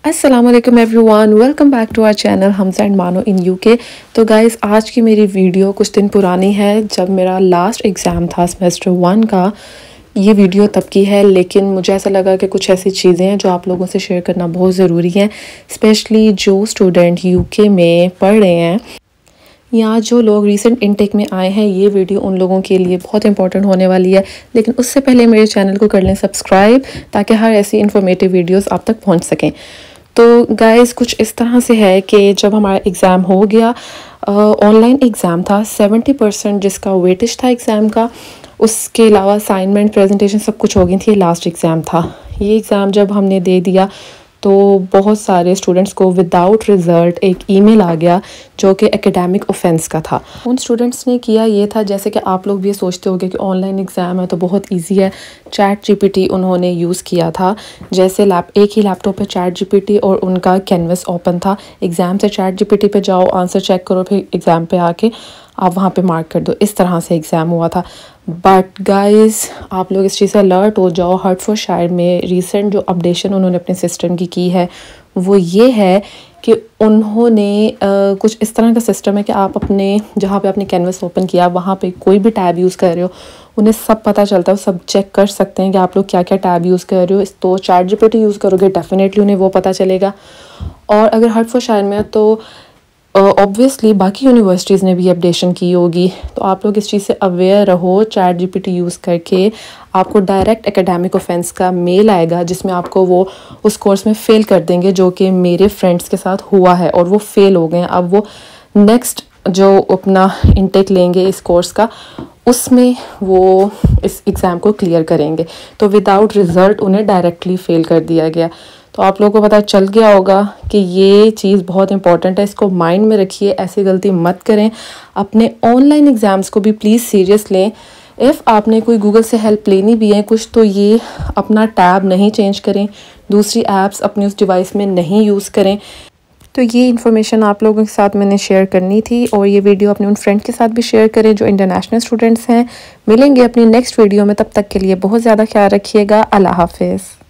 अस्सलाम वालेकुम everyone, welcome back to our channel Hamza and Mano in UK. तो गाइज़, आज की मेरी वीडियो कुछ दिन पुरानी है, जब मेरा लास्ट एग्ज़ाम था सेमेस्टर 1 का। ये वीडियो तब की है, लेकिन मुझे ऐसा लगा कि कुछ ऐसी चीज़ें हैं जो आप लोगों से शेयर करना बहुत ज़रूरी है, स्पेशली जो स्टूडेंट यूके में पढ़ रहे हैं या जो लोग रीसेंट इनटेक में आए हैं। ये वीडियो उन लोगों के लिए बहुत इंपॉर्टेंट होने वाली है, लेकिन उससे पहले मेरे चैनल को कर लें सब्सक्राइब, ताकि हर ऐसी इन्फॉर्मेटिव वीडियोस आप तक पहुंच सकें। तो गाइस, कुछ इस तरह से है कि जब हमारा एग्ज़ाम हो गया, ऑनलाइन एग्ज़ाम था, 70% जिसका वेटेज था एग्ज़ाम का, उसके अलावा असाइनमेंट, प्रेजेंटेशन सब कुछ हो गई थी। लास्ट एग्ज़ाम था ये। एग्ज़ाम जब हमने दे दिया तो बहुत सारे स्टूडेंट्स को विदाउट रिज़ल्ट एक ईमेल आ गया जो कि एकेडमिक ऑफेंस का था। उन स्टूडेंट्स ने किया ये था, जैसे कि आप लोग भी ये सोचते होंगे कि ऑनलाइन एग्ज़ाम है तो बहुत इजी है, चैट जीपीटी उन्होंने यूज़ किया था। जैसे एक ही लैपटॉप पे चैट जीपीटी और उनका कैनवस ओपन था। एग्ज़ाम से चैट जीपीटी पे जाओ, आंसर चेक करो, फिर एग्ज़ाम पे आके आप वहाँ पे मार्क कर दो। इस तरह से एग्ज़ाम हुआ था। बट गाइस, आप लोग इस चीज़ से अलर्ट हो जाओ। हर्टफोर्डशायर में रीसेंट जो अपडेशन उन्होंने अपने सिस्टम की है वो ये है कि उन्होंने कुछ इस तरह का सिस्टम है कि आप अपने जहाँ पे आपने कैनवस ओपन किया, वहाँ पे कोई भी टैब यूज़ कर रहे हो, उन्हें सब पता चलता है, सब चेक कर सकते हैं कि आप लोग क्या क्या टैब यूज़ कर रहे हो। तो चैट जीपीटी यूज़ करोगे, डेफिनेटली उन्हें वो पता चलेगा। और अगर हर्टफोर्डशायर में है तो ऑब्वियसली बाकी यूनिवर्सिटीज़ ने भी अपडेशन की होगी, तो आप लोग इस चीज़ से अवेयर रहो। चैट जीपीटी यूज़ करके आपको डायरेक्ट एकेडमिक ऑफेंस का मेल आएगा, जिसमें आपको वो उस कोर्स में फ़ेल कर देंगे, जो कि मेरे फ्रेंड्स के साथ हुआ है और वो फ़ेल हो गए हैं। अब वो नेक्स्ट जो अपना इनटेक लेंगे इस कोर्स का, उसमें वो इस एग्ज़ाम को क्लियर करेंगे। तो विदाउट रिज़ल्ट उन्हें डायरेक्टली फ़ेल कर दिया गया। तो आप लोगों को पता चल गया होगा कि ये चीज़ बहुत इंपॉर्टेंट है, इसको माइंड में रखिए, ऐसी गलती मत करें। अपने ऑनलाइन एग्ज़ाम्स को भी प्लीज़ सीरियस लें। इफ़ आपने कोई गूगल से हेल्प लेनी भी है कुछ, तो ये अपना टैब नहीं चेंज करें, दूसरी ऐप्स अपनी उस डिवाइस में नहीं यूज़ करें। तो ये इन्फॉर्मेशन आप लोगों के साथ मैंने शेयर करनी थी, और ये वीडियो अपने उन फ्रेंड के साथ भी शेयर करें जो इंटरनेशनल स्टूडेंट्स हैं। मिलेंगे अपनी नेक्स्ट वीडियो में, तब तक के लिए बहुत ज़्यादा ख्याल रखिएगा। अल्लाह हाफिज़।